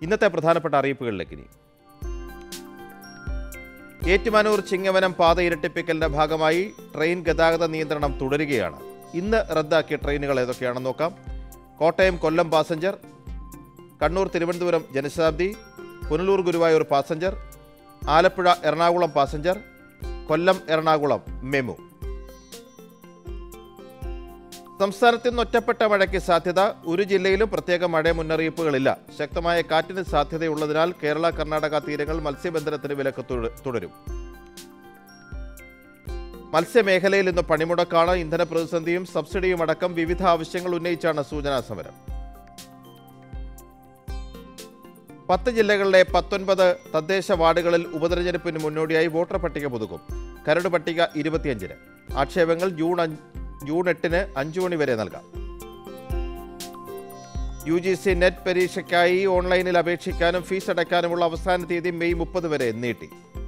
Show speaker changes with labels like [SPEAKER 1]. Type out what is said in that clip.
[SPEAKER 1] ഇന്നത്തെ പ്രധാനപ്പെട്ട അറിയിപ്പുകളിലേക്ക് ഇനി. ഏറ്റുമാനൂർ ചിങ്ങവനം പാത ഇരട്ടിപ്പിക്കലിന്റെ ഭാഗമായി ട്രെയിൻ ഗതാഗത നിയന്ത്രണം തുടരുകയാണ്. ഇന്ന് റദ്ദാക്കിയ ട്രെയിനുകൾ ഏതൊക്കെയാണെന്ന് നോക്കാം. Kottayam Kollam passenger, Kannur Thiruvananthapuram Janshatabdi, Punalur Guruvayur passenger, Alappuzha Ernakulam passenger, Kollam Ernakulam MEMU. സംസ്ഥാനത്ത് ഇന്ന് ഒറ്റപ്പെട്ട മഴയ്ക്ക് സാധ്യത. ഒരു ജില്ലയിലും പ്രത്യേക മഴ മുന്നറിയിപ്പുകളില്ല. ശക്തമായ കാറ്റിന് സാധ്യതയുള്ളതിനാൽ കേരള കർണാടക തീരങ്ങൾ മത്സ്യബന്ധനത്തിന് വിലക്ക് തുടരും. മത്സ്യമേഖലയിൽ ഇന്ന് പണിമുടക്കാണ്. ഇന്ധന പ്രതിസന്ധിയും സബ്സിഡിയും അടക്കം വിവിധ ആവശ്യങ്ങൾ ഉന്നയിച്ചാണ് സൂചനാ സമരം. 10 ജില്ലകളിലെ 19 തദ്ദേശ വാർഡുകളിൽ ഉപതെരഞ്ഞെടുപ്പിന് മുന്നോടിയായി വോട്ടർ പട്ടിക പുതുക്കും. കരട് പട്ടിക 25-ന്. ആക്ഷേപങ്ങൾ ജൂൺ 8-ന് 5 മണി വരെ നൽകാം. UGC നെറ്റ് പരീക്ഷയ്ക്കായി ഓൺലൈനിൽ അപേക്ഷിക്കാനും ഫീസ് അടയ്ക്കാനുമുള്ള അവസാന തീയതി മെയ് 30 വരെ നീട്ടി.